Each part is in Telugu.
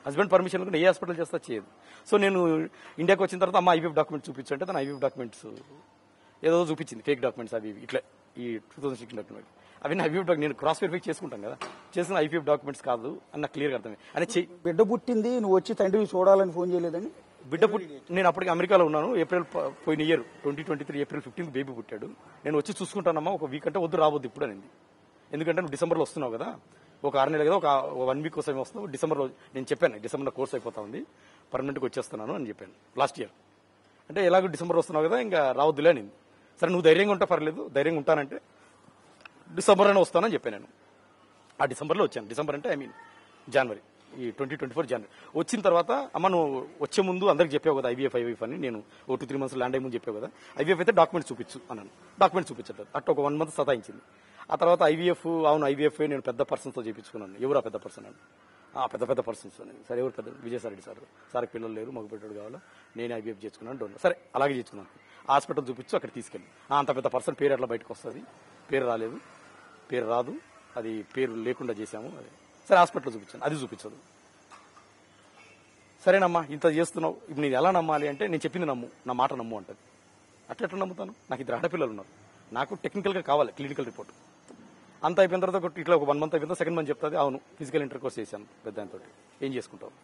హస్బెండ్ పర్మిషన్ లేకుండా ఏ హాస్పిటల్ చేస్తా చేయదు. సో నేను ఇండియాకి వచ్చిన తర్వాత అమ్మ ఐవీఎఫ్ డాక్యుమెంట్స్ చూపించంటే తన ఐవీఎఫ్ డాక్యుమెంట్స్ ఏదో చూపించింది, ఫేక్ డాక్యుమెంట్స్ అవి ఇట్లా ఈ 2016 డాక్యుమెంట్ అవి ఐవీఎఫ్ డాక్యుమెంట్ నేను క్రాస్ వెరిఫై చేసుకుంటాను కదా, చేసిన ఐవీఎఫ్ డాక్యుమెంట్స్ కాదు అని నాకు క్లియర్గా అర్థమే. అని బిడ్డ పుట్టింది నువ్వు వచ్చి తండ్రిని చూడాలని ఫోన్ చేయలేదని? బిడ్డ నేను అప్పటికి అమెరికాలో ఉన్నాను. ఏప్రిల్ పోయిన ఇయర్ 2023 ఏప్రిల్ 15 బేబీ పుట్టాడు. నేను వచ్చి చూసుకుంటానమ్మా ఒక వీక్ అంటే వద్దు రావద్దు ఇప్పుడు అనింది. ఎందుకంటే నువ్వు డిసెంబర్లో వస్తున్నావు కదా, ఒక 6 నెలలు కదా, ఒక 1 వీక్ కోసం వస్తున్నావు. డిసెంబర్లో నేను చెప్పాను డిసెంబర్లో కోర్స్ అయిపోతా ఉంది, పర్మనెంట్గా వచ్చేస్తున్నాను అని చెప్పాను లాస్ట్ ఇయర్. అంటే ఎలాగో డిసెంబర్ వస్తున్నావు కదా ఇంకా రావద్దులే అనింది. సరే నువ్వు ధైర్యంగా ఉంటా పర్లేదు, ధైర్యంగా ఉంటానంటే డిసెంబర్ అయినా వస్తానని చెప్పాను. నేను ఆ డిసెంబర్లో వచ్చాను. డిసెంబర్ అంటే జనవరి, ఈ 2024 జనవరి వచ్చిన తర్వాత అమ్మ నువ్వు వచ్చే ముందు అందరికి చెప్పావు కదా ఐవీఎఫ్ అని, నేను ఓ 2-3 మంత్స్ ల్యాండ్ అయ్యే ముందు చెప్పావు కదా, ఐవీఎఫ్ అయితే డాక్యుమెంట్ చూపించు అన్నాను. డాక్యుమెంట్ చూపించట్లేదు. అట్లా ఒక 1 మంత్ సతాయించింది. ఆ తర్వాత ఐవీఎఫ్, అవును ఐవీఎఫ్ నేను పెద్ద పర్సన్స్తో చేయించుకున్నాను. ఎవరు ఆ పెద్ద పర్సన్ అని? పెద్ద పర్సన్స్ అని. సరే ఎవరు పెద్ద? విజయసాయి సార్కి పిల్లలు లేరు, మగ పెట్టాడు కావాలా, నేను ఐవీఎఫ్ చేసుకున్నాను డోన్. సరే అలాగే చేసుకున్నాను. హాస్పిటల్ చూపించు, అక్కడ తీసుకెళ్ళి అంత పెద్ద పర్సన్ పేరు ఎట్లా బయటకు వస్తుంది, పేరు రాలేదు, పేరు రాదు, అది పేరు లేకుండా చేశాము. అది సరే హాస్పిటల్ చూపించాను, అది చూపించదు. సరేనమ్మా ఇంత చేస్తున్నావు, ఇప్పుడు నేను ఎలా నమ్మాలి అంటే నేను చెప్పింది నమ్ము, నా మాట నమ్ము అంటది. అట్లా నమ్ముతాను? నాకు 2 ఆడపిల్లలు ఉన్నారు, నాకు టెక్నికల్గా కావాలి క్లినికల్ రిపోర్ట్. అంత అయిపోయిన తర్వాత ఇట్లా ఒక 1 మంత్ అయిపోయిన సెకండ్ మంత్ చెప్తుంది, అవును ఫిజికల్ ఇంటర్ కోర్స్ చేశాను పెద్ద ఆయనతో. ఏం చేసుకుంటావు?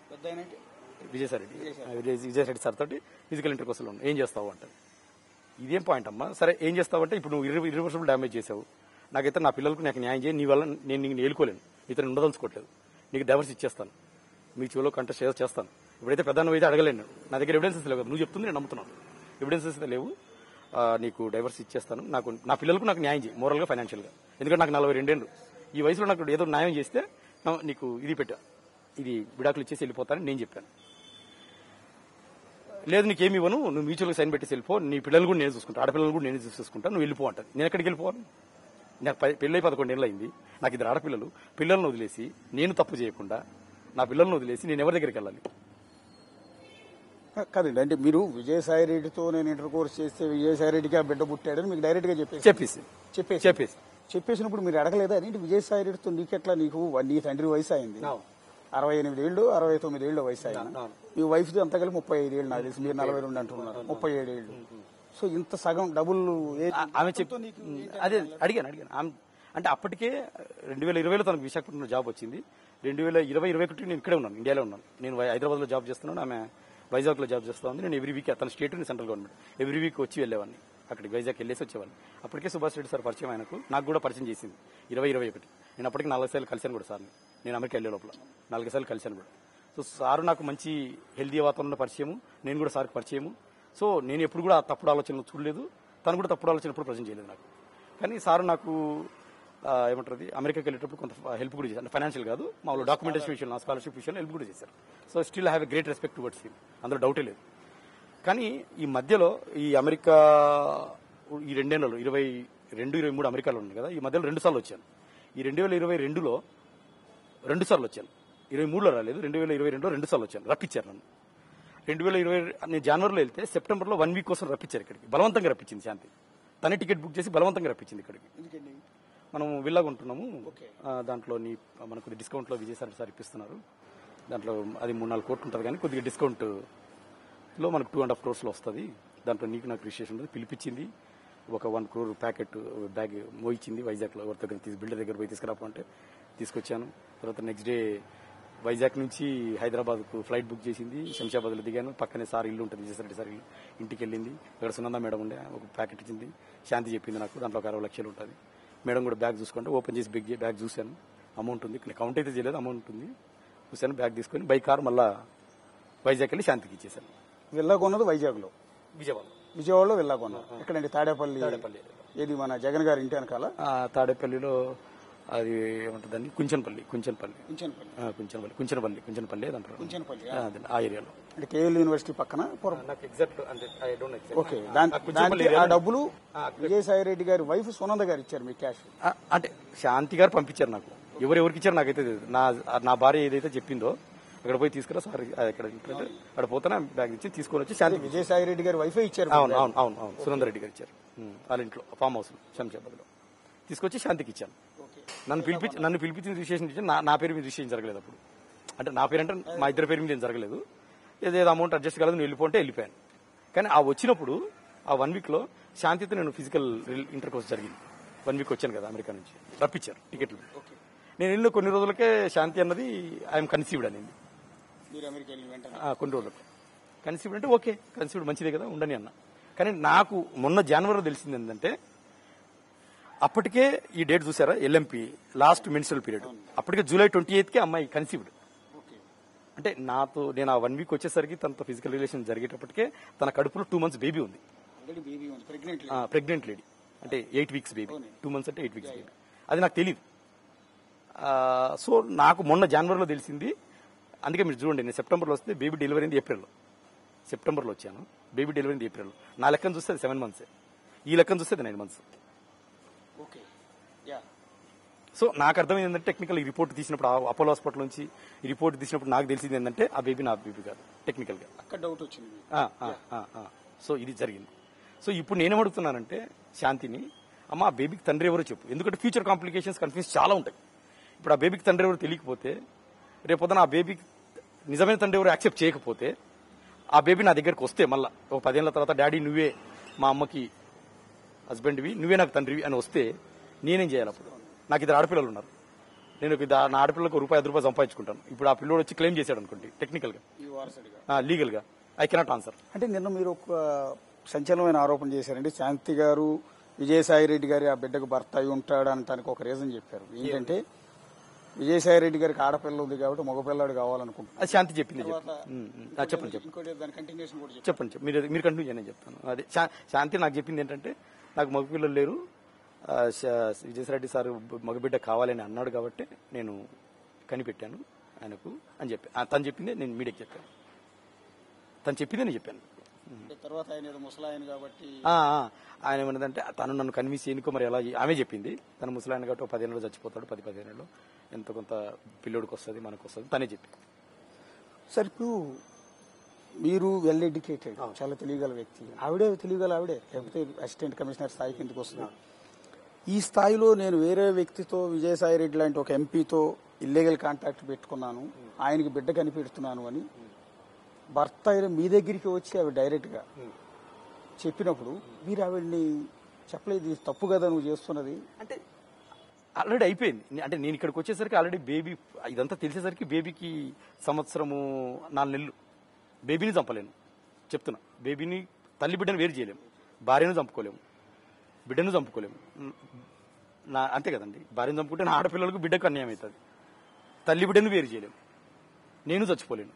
విజయసాయి సార్ తోటి ఫిజికల్ ఇంటర్ కోర్సులో ఏం చేస్తావు అంటది. ఇదేం పాయింట్ అమ్మా? సరే ఏం చేస్తావు అంటే ఇప్పుడు నువ్వు ఇర్రివర్సిబుల్ డ్యామేజ్ చేసావు, నాకైతే నా పిల్లలకు నాకు న్యాయం చేయి, నీ వల్ల నేను నీకు ఏలుకోలేను, ఇతను ఉండదలుచుకోవట్లేదు, నీకు డైవర్స్ ఇచ్చేస్తాను, మీ చెవులో కంట షేర్ చేస్తాను. ఇప్పుడైతే పెద్ద అయితే అడగలేను, నా దగ్గర ఎవిడెన్సెస్ లేవు, నువ్వు చెప్తుంది నేను నమ్ముతున్నాను, ఎవిడెన్సెస్ లేవు, నీకు డైవర్స్ ఇచ్చేస్తాను, నాకు నా పిల్లలకు నాకు న్యాయం చేయి మోరల్గా ఫైనాన్షియల్గా. ఎందుకంటే నాకు 42 ఏళ్ళు, ఈ వయసులో నాకు ఏదో న్యాయం చేస్తే నీకు ఇది పెట్టా, ఇది విడాకులు ఇచ్చేసి వెళ్ళిపోతానని నేను చెప్పాను. లేదు నీకేమి ఇవ్వను, నువ్వు మ్యూచువల్గా సైన్ పెట్టి వెళ్ళిపో, నీ పిల్లలు కూడా నేను చూసుకుంటా, ఆడపిల్లలు కూడా నేను చూసుకుంటాను, నువ్వు వెళ్ళిపో అంటాను. నేను ఎక్కడికి వెళ్ళిపోవాలి? నాకు పెళ్ళై 11 ఏళ్ళు అయింది, నాకు 2 ఆడపిల్లలు, పిల్లలను వదిలేసి నేను తప్పు చేయకుండా నా పిల్లలను వదిలేసి నేను ఎవరి దగ్గరికి వెళ్ళాలి? కాదండి, అంటే మీరు విజయసాయి రెడ్డితో నేను ఇంటర్ కోర్స్ చేస్తే విజయసాయి రెడ్డికి ఆ బిడ్డ పుట్టాడని మీకు డైరెక్ట్ గా చెప్పేసినప్పుడు మీరు అడగలేదా? ఏంటి విజయసాయి రెడ్డితో నీకెట్లా, నీ తండ్రి వయసు అయింది 68 ఏళ్ళు 69 ఏళ్ళు వయసు అయింది, మీ వైఫ్ అంతా కలిపి 35 ఏళ్ళు, నాకు తెలిసి మీరు 42 అంటున్నారు, 37 ఏళ్ళు. సో ఇంత సగం డబుల్ ఆమె చెప్తూ అదే అడిగాను ఆమె. అంటే అప్పటికే 2020లో తనకు విశాఖపట్నంలో జాబ్ వచ్చింది, 2020-21 నేను ఇక్కడే ఉన్నాను, ఇండియాలో ఉన్నాను. నేను హైదరాబాద్లో జాబ్ చేస్తున్నాను, ఆమె వైజాగ్లో జాబ్ చేస్తా ఉంది. నేను ఎవ్రీ వీక్ తన state central government every week వచ్చి వెళ్ళేవాడిని, అక్కడికి వైజాగ్ వెళ్ళేసి వచ్చేవాడిని. అప్పటికే సుభాష్ రెడ్డి సార్ పరిచయం ఆయనకు, నాకు కూడా పరిచయం చేసింది 2021. నేను అప్పటికి 4 సార్లు కలిశాను కూడా సార్ని, నేను అమెరికా వెళ్ళే లోపల 4 సార్లు కలిశాను కూడా. సో సారు నాకు మంచి హెల్దీ వాతావరణంలో పరిచయము, నేను కూడా సార్కి పరిచయము. సో నేను ఎప్పుడు కూడా తప్పుడు ఆలోచనలు చూడలేదు, తను కూడా తప్పుడు ఆలోచన ఎప్పుడు ప్రజెంట్ చేయలేదు నాకు. కానీ సారు నాకు ఏమంటారు అమెరికాకి వెళ్ళేటప్పుడు కొంత హెల్ప్ కూడా చేశారు, ఫైనాన్షియల్ కాదు, మామూలు డాక్యుమెంటేషన్ విషయంలో, నా స్కాలర్షిప్ విషయంలో హెల్ప్ కూడా చేశారు. So still have a great respect towards him, అందులో డౌటే లేదు. కానీ ఈ మధ్యలో ఈ అమెరికా ఈ 2 ఏళ్లలో 22-23 అమెరికాలో ఉంది కదా, ఈ మధ్యలో 2 సార్లు వచ్చాను. ఈ 2022లో 2 సార్లు వచ్చాను, 23లో రాలేదు, 2022లో 2 సార్లు వచ్చాను, రప్పించారు నన్ను. 2020 నేను జనవరిలో వెళ్తే సెప్టెంబర్లో 1 వీక్ కోసం రప్పించారు ఇక్కడికి, బలవంతంగా రప్పించింది శాంతి. తనే టికెట్ బుక్ చేసి బలవంతంగా రప్పించింది ఇక్కడికి. మనం విల్లాగా ఉంటున్నాము, దాంట్లో మనకు కొద్దిగా డిస్కౌంట్లో విజయసాయి సార్ ఇప్పిస్తున్నారు, దాంట్లో అది 3-4 కోట్లు ఉంటుంది, కానీ కొద్దిగా డిస్కౌంట్లో మనకు 2.5 crores వస్తుంది, దాంట్లో నీకు నాకు రిజిస్ట్రేషన్ ఉంటుంది. పిలిపించింది, ఒక 1 crore ప్యాకెట్ బ్యాగ్ మోయించింది వైజాగ్లో, ఎవరి దగ్గర బిల్డర్ దగ్గర పోయి తీసుకురాపంటే తీసుకొచ్చాను. తర్వాత నెక్స్ట్ డే వైజాగ్ నుంచి హైదరాబాద్కు ఫ్లైట్ బుక్ చేసింది, శంషాబాద్లో దిగాను, పక్కనే సార్ ఇల్లు ఉంటుంది విజయసాయి సార్ ఇల్లు, ఇంటికి వెళ్ళింది. అక్కడ సునంద మేడం ఉండే, ఒక ప్యాకెట్ ఇచ్చింది, శాంతి చెప్పింది నాకు, దాంట్లో ఒక 60 లక్షలు ఉంటుంది. మేడం కూడా బ్యాగ్ చూసుకుంటే ఓపెన్ చేసి బ్యాగ్ చూశాను, అమౌంట్ ఉంది, కౌంట్ అయితే చేయలేదు, అమౌంట్ ఉంది చూశాను. బ్యాగ్ తీసుకొని బై కార్ మళ్ళీ వైజాగ్ వెళ్ళి శాంతికి ఇచ్చేసాను. వెళ్ళాకొన్నది వైజాగ్లో, విజయవాడలో వెళ్ళాకొన్నా. ఎక్కడండి? తాడేపల్లి. ఏది మన జగన్ గారి ఇంటి వెనకాల తాడేపల్లిలో, అది ఏమంటుందండి కుంచనపల్లి అంటారు, ఆ ఏరియాలో. అంటే కేఎల్ యూనివర్సిటీ పక్కన. ఓకే, ఆ డబ్బులు విజయసాయి రెడ్డి గారి వైఫ్ సునంద గారు ఇచ్చారు మీకు క్యాష్? అంటే శాంతి గారు పంపించారు నాకు, ఎవరెవరికి ఇచ్చారు నాకైతే తెలియదు. నా భార్య ఏదైతే చెప్పిందో అక్కడ పోయి తీసుకురా సార్, అక్కడ పోతానే బ్యాగ్ ఇచ్చి తీసుకొని వచ్చి శాంతి. విజయసాయి రెడ్డి గారి వైఫే ఇచ్చారు? అవును సునంద రెడ్డి గారు ఇచ్చారు, వాళ్ళ ఇంట్లో ఫామ్ హౌస్ శంషాబాద్లో తీసుకొచ్చి శాంతికి ఇచ్చాను. నన్ను పిలిపించి రిజిస్ట్రేషన్ ఇచ్చాను, నా పేరు మీద రిజిస్ట్రేషన్ జరగలేదు అప్పుడు. అంటే నా పేరు అంటే మా ఇద్దరి పేరు మీద ఏం జరగలేదు. ఏదేదో అమౌంట్ అడ్జస్ట్ కాలేదు, నేను వెళ్ళిపోతే వెళ్ళిపోయాను. కానీ ఆ వచ్చినప్పుడు ఆ 1 వీక్ లో శాంతితో నేను ఫిజికల్ ఇంటర్ కోర్స్ జరిగింది. 1 వీక్ వచ్చాను కదా అమెరికా నుంచి, రప్పించారు టికెట్లు. నేను వెళ్ళిన కొన్ని రోజులకే శాంతి అన్నది ఐఎమ్ కన్సీవ్డ్ అనేది. కొన్ని రోజులకు కన్సీవ్డ్ అంటే ఓకే, కన్సీవ్డ్ మంచిదే కదా, ఉండని అన్న. కానీ నాకు మొన్న జనవరిలో తెలిసింది ఏంటంటే, అప్పటికే ఈ డేట్ చూసారా, LMP లాస్ట్ మెన్స్ట్రల్ పీరియడ్, అప్పటికే జూలై 28కి అమ్మాయి కన్సీవ్డ్. అంటే నేను ఆ 1 వీక్ వచ్చేసరికి తనతో ఫిజికల్ రిలేషన్ జరిగేటప్పటికే తన కడుపులో 2 months బేబీ ఉంది. ప్రెగ్నెంట్ లేడీ, అంటే 8 weeks బేబీ. 2 months అంటే 8 weeks బేబీ. అది నాకు తెలియదు. సో నాకు మొన్న జనవరిలో తెలిసింది. అందుకే మీరు చూడండి, నేను సెప్టెంబర్లో వస్తే బేబీ డెలివరీ అయింది ఏప్రిల్లో. సెప్టెంబర్లో వచ్చాను, బేబీ డెలివరీ అయింది ఏప్రిల్లో. నా లెక్కను చూస్తే అది 7 months, ఈ లెక్కను చూస్తే అది 9 months. సో నాకు అర్థమైంది ఏంటంటే, టెక్నికల్ ఈ రిపోర్ట్ తీసినప్పుడు అపోలో హాస్పిటల్ నుంచి ఈ రిపోర్ట్ తీసినప్పుడు నాకు తెలిసింది ఏంటంటే, ఆ బేబీ నా బేబీ కాదు టెక్నికల్ గా. అక్కడ డౌట్ వచ్చింది. సో ఇది జరిగింది. సో ఇప్పుడు నేనేమడుగుతున్నానంటే శాంతిని, అమ్మ ఆ బేబీకి తండ్రి ఎవరో చెప్పు, ఎందుకంటే ఫ్యూచర్ కాంప్లికేషన్స్ కన్ఫ్యూజ్ చాలా ఉంటాయి. ఇప్పుడు ఆ బేబీకి తండ్రి ఎవరు తెలియకపోతే, రేపొద్దున ఆ బేబీకి నిజమైన తండ్రి ఎవరు యాక్సెప్ట్ చేయకపోతే, ఆ బేబీ నా దగ్గరకు వస్తే మళ్ళీ ఒక 10 ఏళ్ల తర్వాత డాడీ నువ్వే మా అమ్మకి హస్బెండ్వి, నువ్వే నాకు తండ్రివి అని వస్తే నేనేం చేయాలి? అప్పుడు నాకు 2 ఆడపిల్లలు ఉన్నారు. నేను నా ఆడపిల్లలకు ₹1-5 సంపాదించుకుంటాను. ఇప్పుడు ఆ పిల్లోడు వచ్చి క్లెయిమ్ చేశాడు అనుకోండి, టెక్నికల్ గా, లీగల్ గా ఐ కెనాట్ ఆన్సర్. అంటే నిన్న మీరు ఒక సంచలనమైన ఆరోపణ చేశారండి. శాంతి గారు విజయసాయి రెడ్డి గారి ఆ బిడ్డకు భర్త అయి ఉంటాడు అనటానికి ఒక రీజన్ చెప్పారు. ఏంటంటే, విజయసాయి రెడ్డి గారికి ఆడపిల్ల ఉంది కాబట్టి మగపిల్లాడు కావాలనుకుంటున్నారు. అది శాంతి చెప్పింది. చెప్పండి మీరు కంటిన్యూ చేయని చెప్తాను. అదే శాంతి నాకు చెప్పింది ఏంటంటే, నాకు మగపిల్లలు లేరు, విజయసాయిరెడ్డి సార్ మగబిడ్డ కావాలని అన్నాడు కాబట్టి నేను కనిపెట్టాను ఆయనకు అని చెప్పి తను చెప్పిందే నేను మీడియాకి చెప్పాను. తను చెప్పిందే నేను చెప్పాను. తర్వాత ఆయన ముసలాయన కాబట్టి ఆయన ఏమన్నదంటే, తను నన్ను కన్విన్స్ చేయనుకో మరి ఎలా, ఆమె చెప్పింది తను ముసలాయన కాబట్టి 10 ఏళ్ళలో చచ్చిపోతాడు, 10-15 ఏళ్ళలో ఎంత కొంత పిల్లోడికి వస్తుంది, మనకు వస్తుంది, తనే చెప్పింది. సార్ ఇప్పుడు మీరు వెల్ ఎడ్యుకేటెడ్, చాలా తెలియగల వ్యక్తి, ఆవిడే తెలియగల ఆవిడే, లేకపోతే అసిస్టెంట్ కమిషనర్ స్థాయికి ఎందుకు వస్తుంది? ఈ స్థాయిలో నేను వేరే వ్యక్తితో, విజయసాయి రెడ్డి లాంటి ఒక ఎంపీతో ఇల్లీగల్ కాంటాక్ట్ పెట్టుకున్నాను, ఆయనకి బిడ్డ కనిపెడుతున్నాను అని భర్త అయిన మీ దగ్గరికి వచ్చి ఆవిడ డైరెక్ట్ గా చెప్పినప్పుడు మీరు ఆవిడ్ని చెప్పలేదు, తప్పు కదా నువ్వు చేస్తున్నది అంటే? ఆల్రెడీ అయిపోయింది. అంటే నేను ఇక్కడికి వచ్చేసరికి ఆల్రెడీ బేబీ, ఇదంతా తెలిసేసరికి బేబీకి 1-4 నెలలు. బేబీని చంపలేను చెప్తున్నా. బేబీని, తల్లి బిడ్డను వేరు చేయలేము, భార్యను చంపుకోలేము, బిడ్డను చంపుకోలేము. అంతే కదండి, భార్యను చంపుకుంటే నా ఆడపిల్లలకు బిడ్డకు అన్యాయం అవుతుంది. తల్లి బిడ్డను వేరు చేయలేము, నేను చచ్చిపోలేను.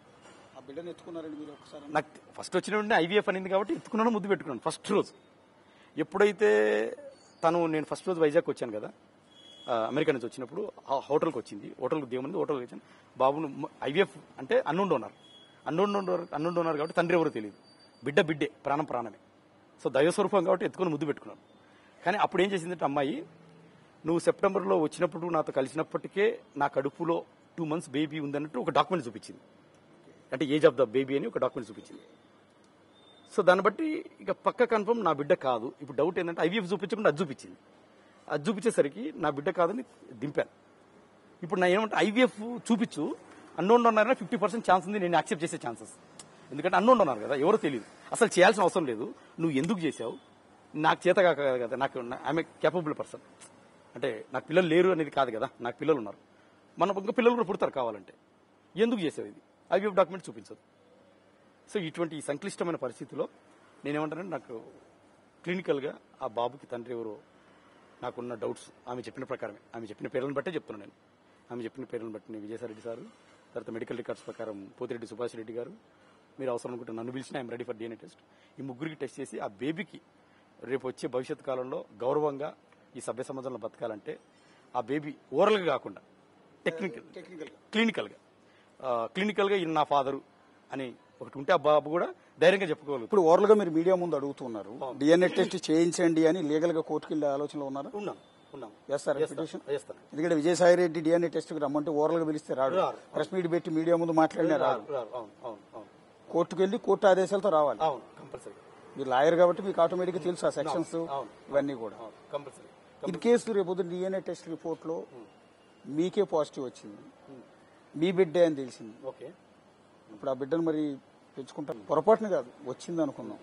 నాకు ఫస్ట్ వచ్చిన వెంటనే IVF అనింది కాబట్టి ఎత్తుకున్నాను, ముద్దు పెట్టుకున్నాను. ఫస్ట్ రోజు ఎప్పుడైతే నేను ఫస్ట్ రోజు వైజాగ్ వచ్చాను కదా, అమెరికా నుంచి వచ్చినప్పుడు హోటల్కి వచ్చింది, హోటల్కి దేముంది, హోటల్కి వచ్చాను. బాబును IVF అంటే అన్నోన్ డోనర్ కాబట్టి తండ్రి ఎవరో తెలియదు, బిడ్డే, ప్రాణమే. సో దైవస్వరూపం కాబట్టి ఎత్తుకుని ముద్దు పెట్టుకున్నాను. కానీ అప్పుడు ఏం చేసిందంటే అమ్మాయి, నువ్వు సెప్టెంబర్లో వచ్చినప్పుడు నాతో కలిసినప్పటికే నా కడుపులో 2 months బేబీ ఉందన్నట్టు ఒక డాక్యుమెంట్ చూపించింది. అంటే ఏజ్ ఆఫ్ ద బేబీ అని ఒక డాక్యుమెంట్ చూపించింది. సో దాన్ని బట్టి ఇక పక్క కన్ఫర్మ్ నా బిడ్డ కాదు. ఇప్పుడు డౌట్ ఏంటంటే IVF చూపించకుండా అది చూపించింది. అది చూపించేసరికి నా బిడ్డ కాదని దింపాను. ఇప్పుడు నా ఏమంటే IVF చూపించు, అన్నోన్ డోనర్ 50% ఛాన్స్ ఉంది, నేను యాక్సెప్ట్ చేసే ఛాన్సెస్. ఎందుకంటే అన్నోన్ డోనర్ కదా, ఎవరో తెలియదు, అసలు చేయాల్సిన అవసరం లేదు. నువ్వు ఎందుకు చేసావు, నాకు చేత కాక కదా, నాకు ఐఎమ్ ఏ కేపబుల్ పర్సన్. అంటే నాకు పిల్లలు లేరు అనేది కాదు కదా, నాకు పిల్లలు ఉన్నారు, మన ఇంకా పిల్లలు కూడా పుడతారు కావాలంటే. ఎందుకు చేసావు ఇది? IVF డాక్యుమెంట్ చూపించదు. సో ఇటువంటి సంక్లిష్టమైన పరిస్థితిలో నేనేమంటానంటే, నాకు క్లినికల్గా ఆ బాబుకి తండ్రి ఎవరో నాకున్న డౌట్స్ ఆమె చెప్పిన ప్రకారమే, ఆమె చెప్పిన పేర్లను బట్టే చెప్తున్నాను నేను. ఆమె చెప్పిన పేర్లను బట్టి నేను విజయసాయి రెడ్డి సారు, తర్వాత మెడికల్ రికార్డ్స్ ప్రకారం పోతిరెడ్డి సుభాష్ రెడ్డి గారు, మీరు అవసరం అనుకుంటే నన్ను పిలిచిన I'm ready for DNA test. ఈ ముగ్గురికి టెస్ట్ చేసి ఆ బేబీకి రేపు వచ్చే భవిష్యత్ కాలంలో గౌరవంగా ఈ సభ్య సమాజంలో బతకాలంటే ఆ బేబీ ఓరల్గా కాకుండా క్లినికల్గా ఈయన నా ఫాదరు అని ఒకటి ఉంటే ఆ బాబు కూడా ధైర్యంగా చెప్పుకోగలరు. ఇప్పుడు ఓరల్ గా మీరు మీడియా ముందు అడుగుతున్నారు, DNA టెస్ట్ చేయించండి అని లీగల్ గా కోర్టుకు వెళ్లే ఆలోచనలో ఉన్నారా? ఉన్నాం. చేస్తారా పిటిషన్? ఎందుకంటే విజయసాయి రెడ్డి DNA టెస్ట్ కి రమ్మంటే ఓరల్ గా పిలిస్తే రాడు, ప్రెస్ మీట్ పెట్టి మీడియా ముందు మాట్లాడినా రాడు, కోర్టుకు వెళ్లి కోర్టు ఆదేశాలతో రావాలి. మీరు లాయర్ కాబట్టి మీకు ఆటోమేటిక్ తెలుసు ఆ సెక్షన్స్ ఇవన్నీ కూడా. ఇన్ కేసు రేపు DNA టెస్ట్ రిపోర్ట్ లో మీకే పాజిటివ్ వచ్చింది, మీ బిడ్డే అని తెలిసింది. ఓకే. ఇప్పుడు ఆ బిడ్డను మరి పెంచుకుంటారు, పొరపాటున కాదు వచ్చింది అనుకున్నాం.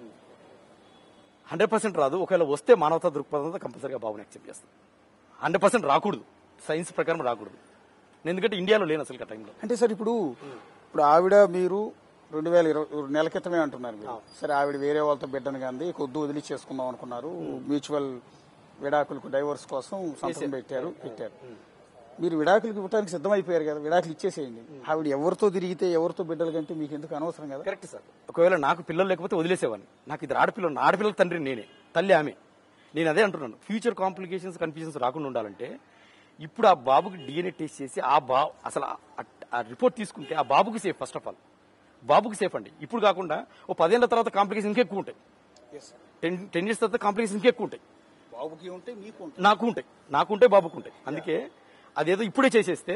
100% రాదు. ఒకవేళ వస్తే మానవతా దృక్పథంతో కంపల్సరీగా బాబుని యాక్సెప్ట్ చేస్తాను. 100% రాకూడదు, సైన్స్ ప్రకారం రాకూడదు. ఎందుకంటే ఇండియాలో లేను అసలు ఆ టైంలో. అంటే సార్ ఇప్పుడు ఆవిడ మీరు 2020 నెల క్రితమే అంటున్నారు మీరు. సరే ఆవిడ వేరే వాళ్ళతో బిడ్డను కానీ కొద్ది వదిలిచ్చేసుకుందాం అనుకున్నారు, మ్యూచువల్ విడాకులకు డైవర్స్ కోసం సంతకం పెట్టారు. మీరు విడాకులకు ఇవ్వడానికి సిద్ధమైపోయారు కదా, విడాకులు ఇచ్చేసేయండి. ఆవిడ ఎవరితో తిరిగితే ఎవరితో బిడ్డలు కంటే మీకు ఎందుకు అనవసరం కదా. Correct sir. ఒకవేళ నాకు పిల్లలు లేకపోతే వదిలేసేవాడిని. నాకు ఇద్దరు ఆడపిల్లలు, ఆడపిల్లల తండ్రి నేనే, తల్లి ఆమె. నేను అదే అంటున్నాను, ఫ్యూచర్ కాంప్లికేషన్స్ కన్ఫ్యూజన్స్ రాకుండా ఉండాలంటే ఇప్పుడు ఆ బాబుకి DNA టెస్ట్ చేసి అసలు ఆ రిపోర్ట్ తీసుకుంటే ఆ బాబుకి సేఫ్. ఫస్ట్ ఆఫ్ ఆల్ బాబుకి సేఫ్ అండి. ఇప్పుడు కాకుండా ఓ 10 ఏళ్ల తర్వాత కాంప్లికేషన్ ఇంకెక్కువ ఉంటాయి. 10 years తర్వాత కాంప్లికేషన్ ఇంకెక్కువ ఉంటాయి. బాబుకి ఉంటే మీకు నాకుంటే బాబుకు ఉంటాయి. అందుకే అదేదో ఇప్పుడే చేసేస్తే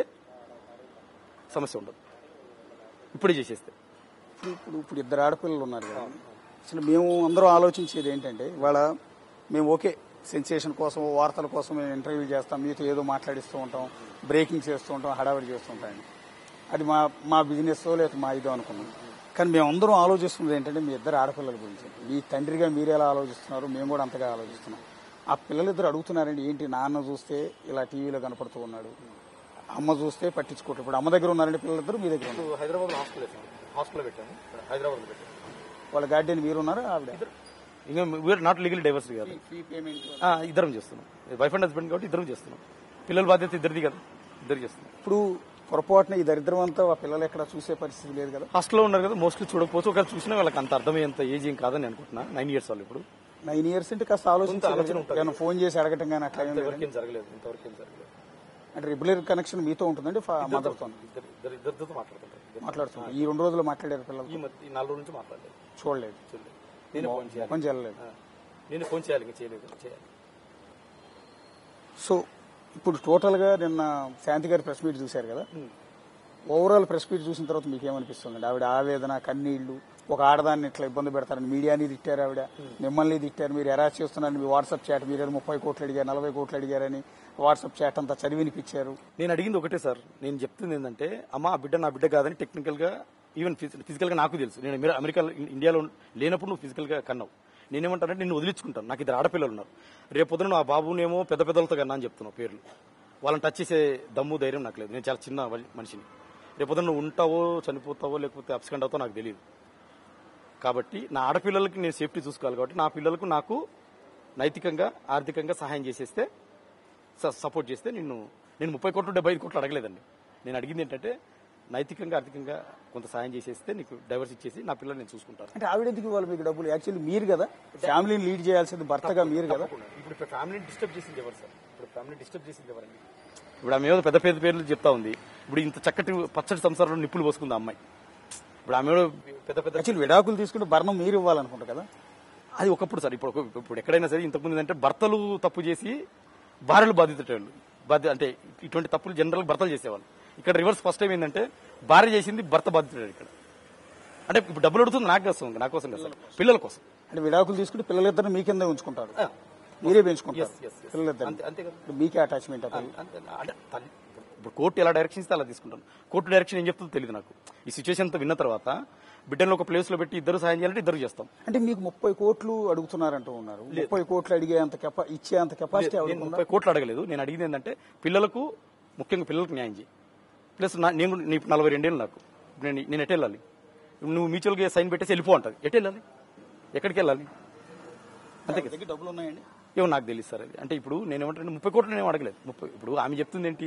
సమస్య ఉండదు. ఇప్పుడే చేసేస్తే ఇప్పుడు ఇద్దరు ఆడపిల్లలు ఉన్నారు కదా. అసలు మేము అందరం ఆలోచించేది ఏంటంటే ఇవాళ మేము ఓకే సెన్సేషన్ కోసం వార్తల కోసం మేము ఇంటర్వ్యూ చేస్తాం, మీతో ఏదో మాట్లాడిస్తూ ఉంటాం, బ్రేకింగ్ చేస్తూ ఉంటాం, హడావిడి చేస్తూ ఉంటాం. అది మా బిజినెస్ లేదా మా ఇదో అనుకున్నాం. కానీ మేము అందరం ఆలోచిస్తున్నది ఏంటంటే మీ ఇద్దరు ఆడపిల్లల గురించి. మీ తండ్రిగా మీరు ఎలా ఆలోచిస్తున్నారు, మేము కూడా అంతగా ఆలోచిస్తున్నాం. ఆ పిల్లలిద్దరు అడుగుతున్నారండి, ఏంటి నాన్న చూస్తే ఇలా టీవీలో కనపడుతూ ఉన్నాడు, అమ్మ చూస్తే పట్టించుకోవట్లేదు. ఇప్పుడు అమ్మ దగ్గర ఉన్నారండి పిల్లలిద్దరు, మీ దగ్గర ఉన్నారు. హైదరాబాద్ హాస్పిటల్ పెట్టాము. హైదరాబాద్ పెట్టాము. వాళ్ళ గార్డియన్ మీరు ఉన్నారా ఆవిడ? ఇంకా వీఆర్ నాట్ లీగల్ డైవర్స్ కాదు, ఇద్దరం చేస్తున్నాం. వైఫ్ అండ్ హస్బెండ్ కాబట్టి ఇద్దరం చేస్తున్నాం. పిల్లల బాధ్యత ఇద్దరిది కదా, ఇద్దరు చేస్తున్నాం. ఇప్పుడు పొరపాటున ఈ దరిద్రం అంతా ఆ పిల్లలు ఎక్కడ చూసే పరిస్థితి లేదు కదా. హాస్టల్లో ఉన్నారు కదా, మోస్ట్లీ చూడకపోవచ్చు. ఒకవేళ చూసినా వాళ్ళకి అంత అర్థమయ్యేంత ఏజ్ ఏం కాదని అనుకుంటున్నా. 9 years వాళ్ళు. ఇప్పుడు 9 years అంటే కాస్త ఆలోచన ఫోన్ చేసి అడగటం కానీ అట్లా ఇంతవరకు ఏం జరగలేదు. అంటే రెగ్యులర్ కనెక్షన్ మీతో ఉంటుందండి, మదర్తో ఇద్దరితో మాట్లాడుతున్నారు. ఈ 2 రోజులు మాట్లాడారు పిల్లలు? ఈ 4 రోజుల నుంచి మాట్లాడలేదు, చూడలేదు. నేను ఫోన్ చేయలేదు. నేను ఫోన్ చేయాలి, చేయాలి. సో ఇప్పుడు టోటల్ గా నిన్న శాంతి గారి ప్రెస్ మీట్ చూశారు కదా, ఓవరాల్ ప్రెస్ మీట్ చూసిన తర్వాత మీకు ఏమనిపిస్తుంది? ఆవిడ ఆవేదన, కన్నీళ్లు, ఒక ఆడదాన్ని ఇట్లా ఇబ్బంది పెడతారని మీడియాని తిట్టారు, ఆవిడ మిమ్మల్ని తిట్టారు, మీరు ఎరా చేస్తున్నారని మీ వాట్సాప్ చాట్, మీరు 30 కోట్లు అడిగారు, 40 కోట్లు అడిగారని వాట్సాప్ చాట్ అంతా చదివినిపించారు. నేను అడిగింది ఒకటే సార్, నేను చెప్తుంది ఏంటంటే అమ్మ ఆ బిడ్డ నా బిడ్డ కాదని టెక్నికల్ గా ఈవెన్ ఫిజికల్ గా నాకు తెలుసు. నేను అమెరికా ఇండియాలో లేనప్పుడు నువ్వు ఫిజికల్ గా కన్నావు. నేనేమంటానంటే నిన్ను వదిలించుకుంటాను. నాకు ఇద్దరు ఆడపిల్లలు ఉన్నారు. రేపు పొద్దున ఆ బాబునేమో పెద్ద పెద్దలతో కన్నా అని చెప్తున్నావు పేర్లు. వాళ్ళని టచ్ చేసే దమ్ము ధైర్యం నాకు లేదు. నేను చాలా చిన్న మనిషిని. రేపు పొద్దున నువ్వు ఉంటావో చనిపోతావో లేకపోతే అబ్సెంట్ అవుతావో నాకు తెలియదు. కాబట్టి నా ఆడపిల్లలకి నేను సేఫ్టీ చూసుకోవాలి. కాబట్టి నా పిల్లలకు నాకు నైతికంగా ఆర్థికంగా సహాయం చేసేస్తే, సపోర్ట్ చేస్తే నేను 30 కోట్లు 75 కోట్లు అడగలేదండి. నేను అడిగింది ఏంటంటే నైతికంగా ఆర్థికంగా కొంత సాయం చేసేస్తే నీకు డైవర్స్ ఇచ్చేసి నా పిల్లలు నేను చూసుకుంటాను. అంటే ఆవిడ ఎందుకు ఇవ్వాలి మీకు డబ్బులు? యాక్చువల్లీ మీరు కదా ఫ్యామిలీని లీడ్ చేయాల్సింది, భర్తగా మీరు కదా. ఇప్పుడు ఫ్యామిలీని డిస్టర్బ్ చేసింది ఎవరు సార్? ఇప్పుడు ఆమె ఏదో పెద్ద పెద్ద పేర్లు చెప్తా ఉంది. ఇప్పుడు ఇంత చక్కటి పచ్చటి సంసారంలో నిప్పులు పోసుకుంది ఆ అమ్మాయి. ఇప్పుడు ఆమె పెద్ద పెద్ద యాక్చువల్లీ విడాకులు తీసుకుంటే భరణం మీరు ఇవ్వాలనుకుంటా కదా. అది ఒకప్పుడు సార్. ఇప్పుడు ఎక్కడైనా సరే ఇంతకుముందు ఏంటంటే భర్తలు తప్పు చేసి భార్యలు బాధితేవాళ్ళు. అంటే ఇటువంటి తప్పులు జనరల్ భర్తలు చేసేవాళ్ళు. ఇక్కడ రివర్స్ ఫస్ట్ టైం ఏంటంటే భార్య చేసింది భర్త బాధితుడు. ఇక్కడ అంటే ఇప్పుడు డబ్బులు అడుగుతుంది నా కోసం కదా సార్, పిల్లల కోసం. అంటే విడాకులు తీసుకుంటే పిల్లలిద్దరిని మీ కింద ఉంచుకుంటారు, మీరే పెంచుకుంటారు పిల్లలిద్దరు, మీకే అటాచ్మెంట్. ఇప్పుడు కోర్టు ఎలా డైరెక్షన్ ఇస్తే అలా తీసుకుంటాను. కోర్టు డైరెక్షన్ ఏం చెప్తుందో తెలియదు నాకు. ఈ సిచ్యువేషన్ విన్న తర్వాత బిడ్డను ఒక ప్లేస్ లో పెట్టి ఇద్దరు సాయం చేయాలంటే ఇద్దరు చేస్తాం. అంటే మీకు 30 కోట్లు అడుగుతున్నారంటూ ఉన్నారు. 30 కోట్లు అడిగే అంత ఇచ్చే అంత కెపాసిటీ? 30 కోట్లు అడగలేదు. నేను అడిగింది ఏంటంటే పిల్లలకు, ముఖ్యంగా పిల్లలకు న్యాయం చేయి. ప్లస్ నేను 42 ఏళ్ళు నాకు. నేను ఎటు వెళ్ళాలి? నువ్వు మ్యూచువల్ గా సైన్ పెట్టేసి వెళ్ళిపో అంటది. ఎటు వెళ్ళాలి? ఎక్కడికి వెళ్ళాలి? అంతే కదా. డబ్బులు ఉన్నాయండి ఏమో నాకు తెలియదు సార్ అది. అంటే ఇప్పుడు నేనేమంటే 30 కోట్లు నేను అడగలేదు. ఇప్పుడు ఆమె చెప్తుంది ఏంటి,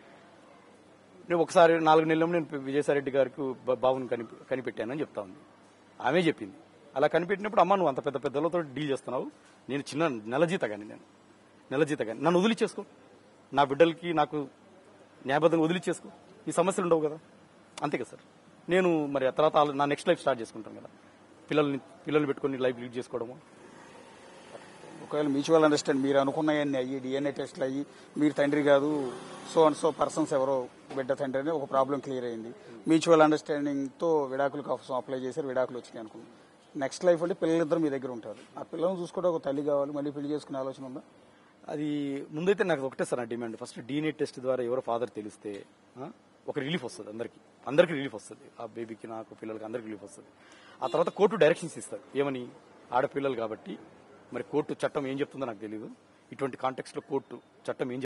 నేను ఒకసారి 4 నెలలు నేను విజయసాయిరెడ్డి గారికి బాబుని కనిపెట్టానని చెప్తా ఉంది. ఆమె చెప్పింది. అలా కనిపెట్టినప్పుడు అమ్మ నువ్వు అంత పెద్ద పెద్దలతో డీల్ చేస్తున్నావు, నేను చిన్న నెల జీతగాని నన్ను వదిలిచ్చేసుకో, నా బిడ్డలకి నాకు న్యాయబద్ధంగా వదిలిచ్చేసుకో, ఈ సమస్యలు ఉండవు కదా. అంతే కదా సార్. నేను మరి ఆ తర్వాత నా నెక్స్ట్ లైఫ్ స్టార్ట్ చేసుకుంటాను కదా, పిల్లల్ని పెట్టుకుని లైఫ్ లీడ్ చేసుకోవడము. ఒకవేళ మ్యూచువల్ అండర్స్టాండ్ మీరు అనుకున్నాయన్నీ అయ్యి DNA టెస్ట్లు అయ్యి మీరు తండ్రి కాదు సో అండ్ సో పర్సన్స్ ఎవరో బిడ్డ తండ్రి అని ఒక ప్రాబ్లం క్లియర్ అయింది. మ్యూచువల్ అండర్స్టాండింగ్ తో విడాకుల కోసం అప్లై చేశారు, విడాకులు వచ్చినాయి అనుకున్నాం. నెక్స్ట్ లైఫ్ అంటే పిల్లలిద్దరు మీ దగ్గర ఉంటారు. ఆ పిల్లలను చూసుకోవడం ఒక తల్లి కావాలి, మళ్ళీ పెళ్లి చేసుకునే ఆలోచన ఉందా? అది ముందైతే నాకు ఒకటే సార్ నా డిమాండ్. ఫస్ట్ DNA టెస్ట్ ద్వారా ఎవరో ఫాదర్ తెలిస్తే ఒక రిలీఫ్ వస్తుంది, అందరికి రిలీఫ్ వస్తుంది, ఆ బేబీకి నాకు పిల్లలకి అందరికి రిలీఫ్ వస్తుంది. ఆ తర్వాత కోర్టు డైరెక్షన్స్ ఇస్తారు, ఏమని ఆడపిల్లలు కాబట్టి మరి కోర్టు చట్టం ఏం చెప్తుందో నాకు తెలియదు, ఇటువంటి కాంటెక్స్ట్ లో కోర్టు చట్టం ఏం